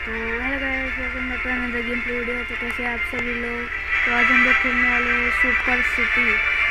तो hello guys, welcome back to another game play video. तो कैसे आप सभी लोग। तो आज हम लोग खेलने वाले हैं सुपर सिटी।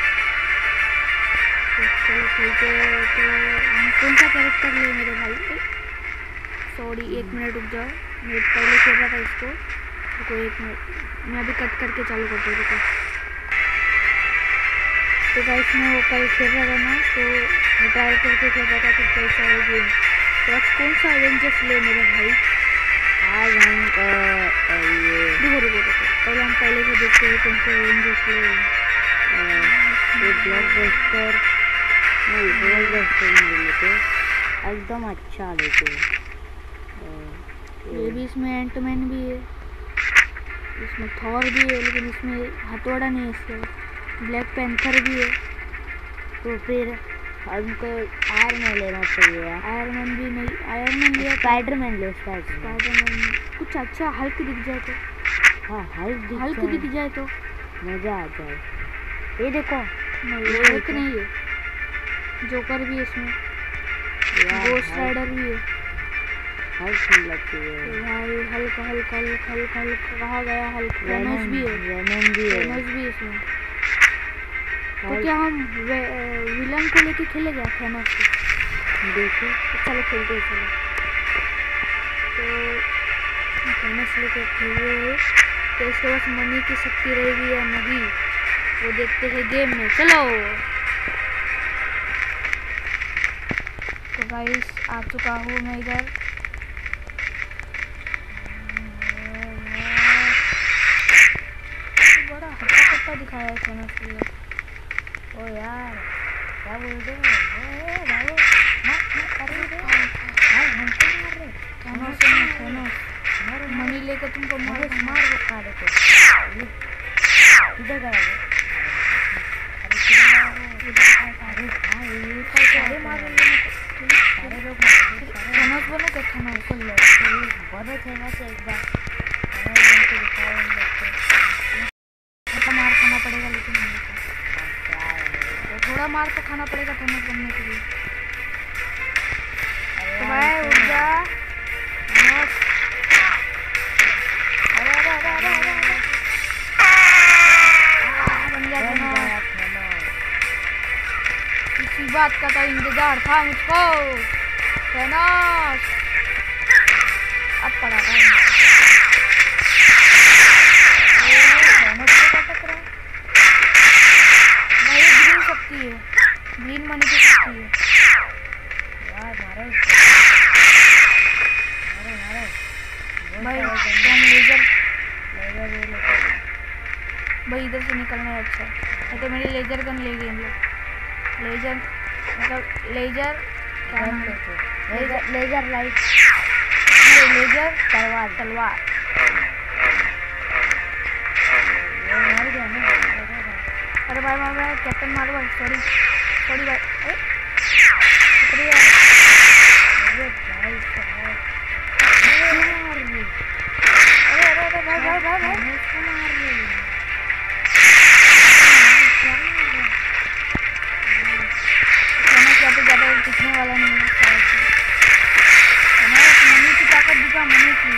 तो चलो खेलते हैं। तो हम कौन सा कैरेक्टर ले मेरे भाई? सॉरी, 1 मिनट रुक जाओ। मैं पहले खेल रहा था इसको। रुको 1 मिनट, मैं अभी कट करके चालू करता हूँ। रुको। तो गाइस मैं वो कल खेल रहा था ना, तो मैं ट्राई करके खेल रहा था कि कैसा है गेम। तो आज कौन सा एवेंजर्स ले मेरे भाई? आज हम रुको पहले हम पहले को देखते हैं कौन से एवेंजर्स ले। ब्लॉकबस्टर नहीं लेते, एकदम अच्छा लेते। ये भी इसमें एंटमैन भी है, इसमें थॉर भी है, लेकिन इसमें हथौड़ा नहीं है। इसका ब्लैक पैंथर भी है। तो फिर हमको आयरन मैन लेना चाहिए। आयरन मैन भी नहीं, आयरन मैन लिया। स्पाइडरमैन ले। स्पाइडरमैन कुछ अच्छा हल्क दिख जाए तो। हाँ, हल्क दिख जाए तो मज़ा आ जाए। ये देखो, नहीं हल्क नहीं है, जोकर भी है इसमें, गोस्ट राइडर भी है। हल्क लगती है भाई Hulk Hulk Hulk Hulk Hulk कहा गया। हल्क वेनस भी है, वेनम भी है। वेनस भी इसमें। तो क्या हम विलन को लेके खेले क्या थैनोस को? देखो, चलो खेलते हैं। चलो तो थैनोस लेके खेल रहे हैं। तो इसके पास मनी की शक्ति रहेगी या नहीं, वो देखते हैं गेम में। चलो तो गाइस आ चुका हूँ मैं इधर। बड़ा हट्टा दिखाया है थैनोस को। ओ यार, क्या बोल रहे हो? भाई मनी लेकर तुमको मार वो खा देते इधर गया। अरे मार सारे लोग थैनोस बनो क्या? थैनोस बहुत फेमस है। एक बार मार खाना पड़ेगा, लेकिन तो थोड़ा मार तो खाना पड़ेगा थैनोस बनने के लिए। तो भाई उठ जा थैनोस। बन गया थैनोस। इसी बात का तो इंतजार था मुझको। थैनोस अब पड़ा था। ग्रीन मनी की शक्ति है यार। मारो भाई। तो हम लेजर भाई इधर से निकलना है। अच्छा है तो मेरी लेजर गन ले गए हम लोग। लेजर मतलब लेजर क्या नाम है? लेजर लाइट, लेजर तलवार। अरे भाई कैप्टन मारो भाई। सॉरी भाई। ज़्यादा दिखने वाला नहीं है। मनी की ताकत दिखा, मनी की।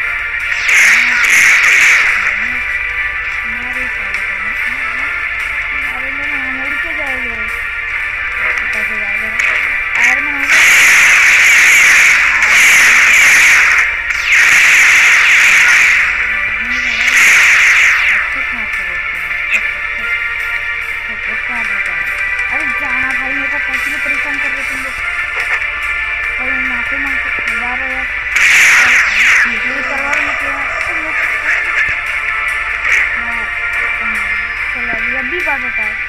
अरे जाना भाई, मेरे को कैसे परेशान कर रहे तुम लोग। माफी मांगते जा रहे यार। मेरी तलवार मत लेना। चलो अभी बात होता है।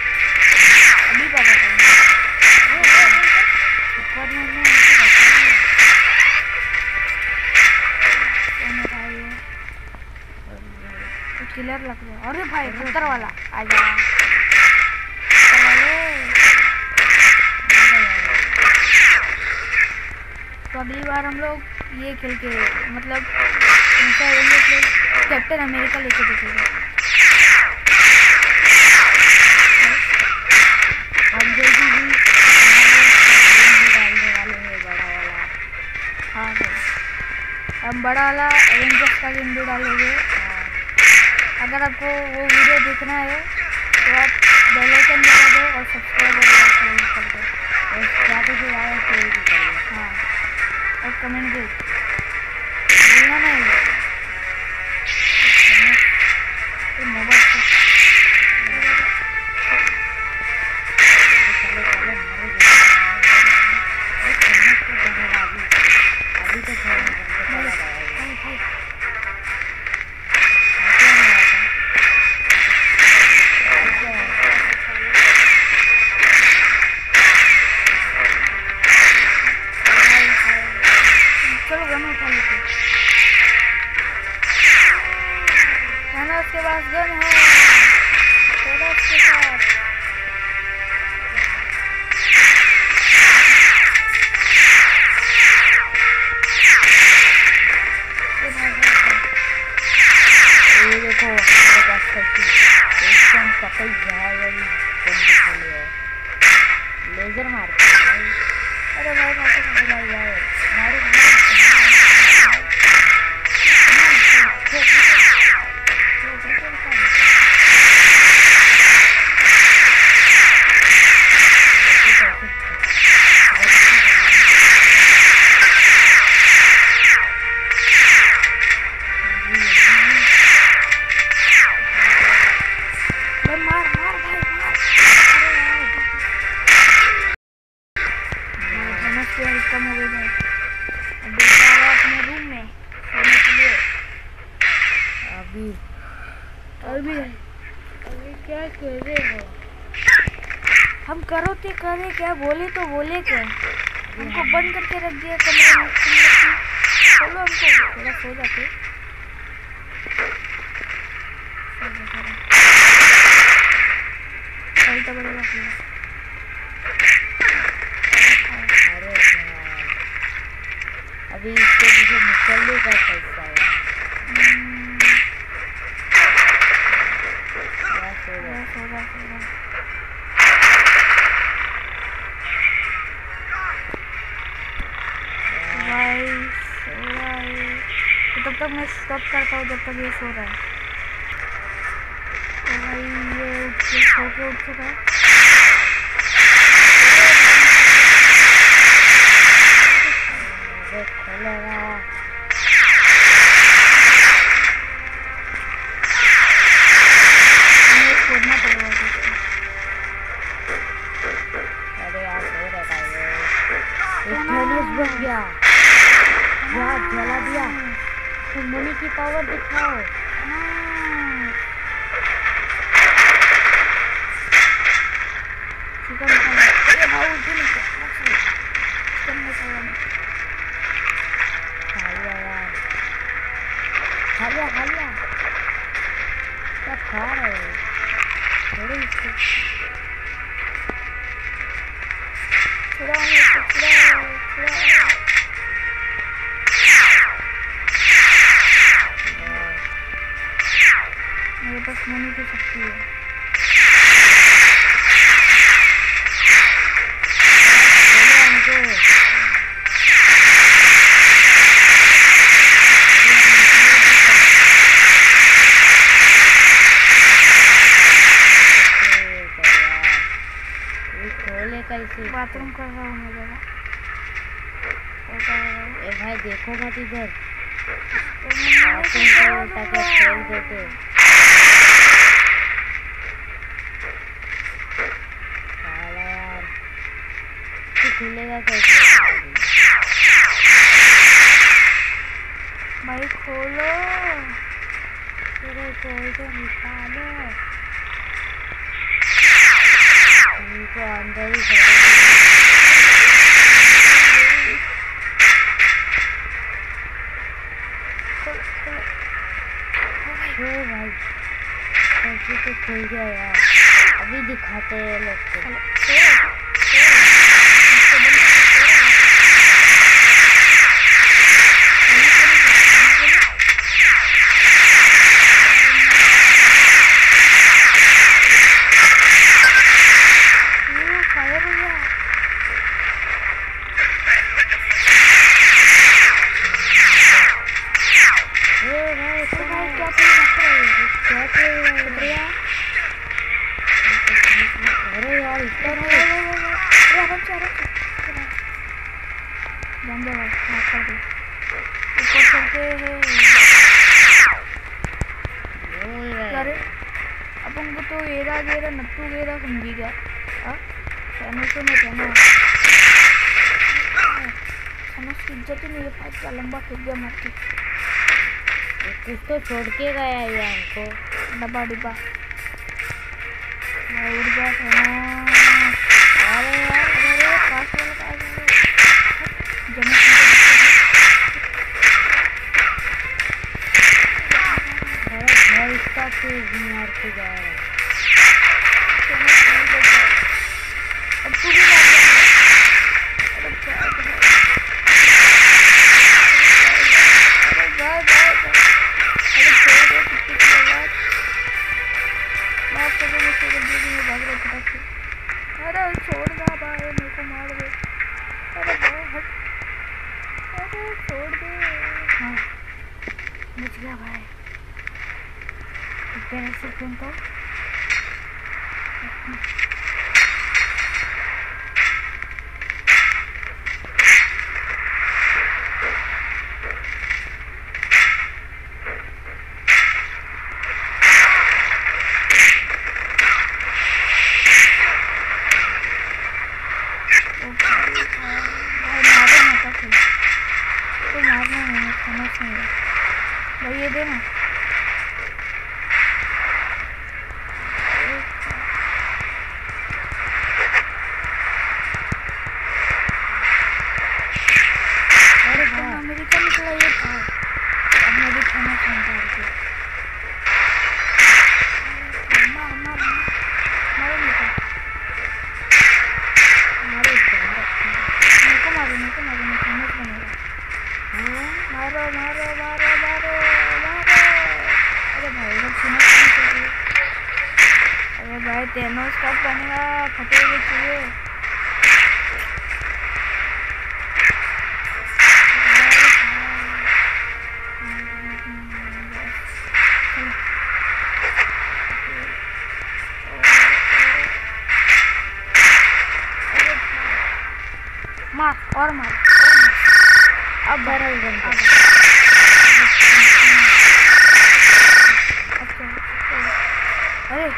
किलर लग गया। अरे भाई पत्थर वाला आ जा। तो अगली बार हम लोग ये खेल के मतलब कैप्टन अमेरिका लेके देखेंगे। हम जल्दी ही डालने वाले हैं बड़ा वाला। हाँ भाई हम बड़ा वाला एवेंजर्स का गेम भी डालेंगे। अगर आपको वो वीडियो देखना है तो आप बेल आइकन दबा दो और सब्सक्राइब कर दो और ज़्यादा से ज़्यादा शेयर भी करिए। हाँ, और कमेंट भी बोलना नहीं। मोबाइल अभी तो चलो गन उठा लेते। थानोस के पास गन है, थानोस के साथ। ये देखो मेरे पास कैसी एकदम कपल जहाज वाली गन निकली है, लेजर मारती है भाई। अरे भाई भाई भाई मारो कम हो गए भाई। अब बेटा आ रहा है अपने रूम में सोने के लिए। अभी अभी अभी क्या कर रहे हो? हम करो तो करे क्या, बोले तो बोले क्या? हमको बंद करके रख दिया कमरे में। चलो हमको थोड़ा सो जाते। चलता बड़ेगा फिर। अभी इसको मुझे निकलने का पैसा है। तब तक मैं स्टॉप करता हूँ जब तक ये सो रहा है। तो भाई ये सो के उठ चुका है। छोड़ना पड़ेगा उसको। अरे यार सो रहा है ये थानोस बन गया, यार जला दिया। तो मनी की पावर दिखाओ। चिकन मसाला, ये भाव उठे नहीं चिकन मसाला में खा लिया यार, खा लिया खा लिया। क्या खा रहे हो? थोड़ी इसको छुड़ाओ छुड़ाओ। मेरे पास मनी की शक्ति है। कैसे बाथरूम कर रहा हूँ मैं जरा। ए भाई देखो मत इधर, बाथरूम बाथरूम को उल्टा के खोल देते। साला यार ये खुलेगा कैसे? भाई खोलो, तेरे कोई तो निकालो, उनको अंदर ही भाई कैसे तो खुल गया यार। अभी दिखाते हैं लोग को। पे है। अरे अपन को तो एरा गेरा नट्टू गेरा समझी गया। थैनोस में थैनोस की इज्जत ही नहीं है भाई, क्या लंबा फेंक गया मार के। कुछ तो छोड़ के गया ये हमको। डब्बा डिब्बा उड़ गया थैनोस। अरे यार अरे पास वाला इसका मार के जा रहा है। अब तू भी मार अरे छोड़ दे भाई, मेरे को मार दे। अरे हट, अरे छोड़ दे। हाँ बच गया भाई। से क्यों तो भाई ये देना। अरे भाई अमेरिका निकला ये था। अब मैं भी खाना खाता हूँ। मार मार मारो निकल। मारो मेरे को मारो मेरे को मारो, मैं खाना बनेगा। मारो मारो मारो मारो मारो। अरे भाई लोग सुना नहीं चाहिए। अरे भाई थैनोस कब बनेगा, फटे हुए चाहिए। मार और मार अब बैरल गन। अरे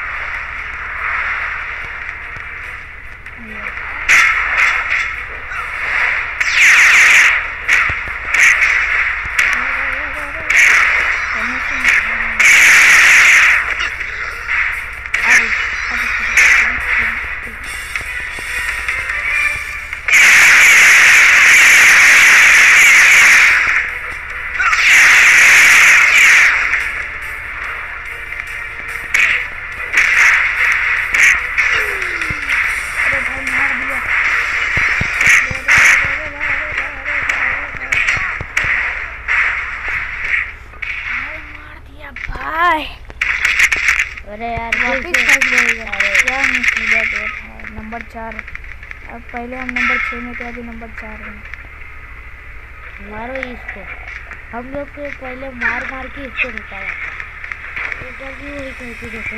अरे यार वापिस फंस गए। क्या मुसीबत है। नंबर 4। अब पहले हम नंबर 6 में थे, अभी नंबर 4 में। मारो इसको। हम लोग को पहले मार मार के इसको निकाला। भी वही कहती देखो।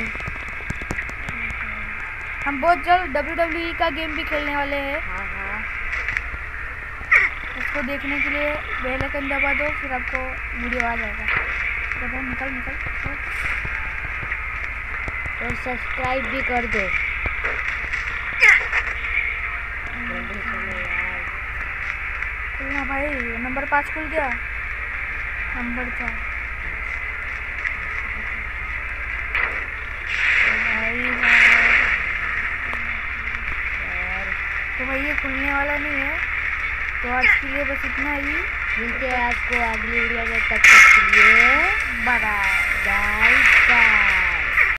हम बहुत जल्द WWE का गेम भी खेलने वाले हैं। हाँ हाँ। उसको देखने के लिए बेल आइकन दबा दो, फिर आपको वीडियो आ जाएगा। दबा निकल निकल और सब्सक्राइब भी कर दो। खुलना भाई, नंबर 5 खुल गया। नंबर 4 तो भाई ये खुलने वाला नहीं है। तो आज के लिए बस इतना ही। मिलते हैं आपको अगली वीडियो में, तब तक के लिए बाय बाय।